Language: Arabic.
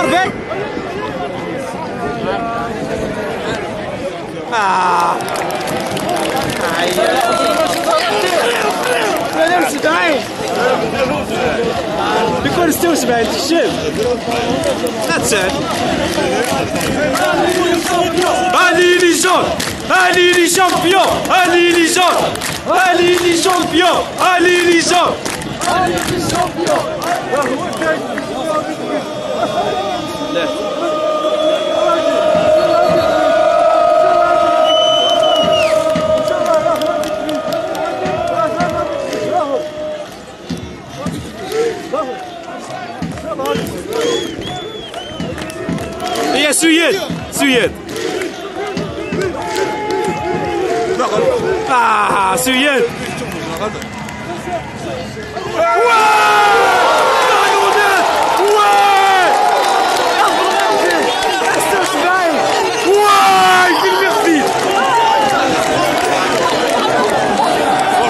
belgharbi. بيكون 76 تكشف. That's it. Allez les gens, allez les champions, allez les gens, allez les champions, allez les gens. Allez les champions. يا سويد سويد سويد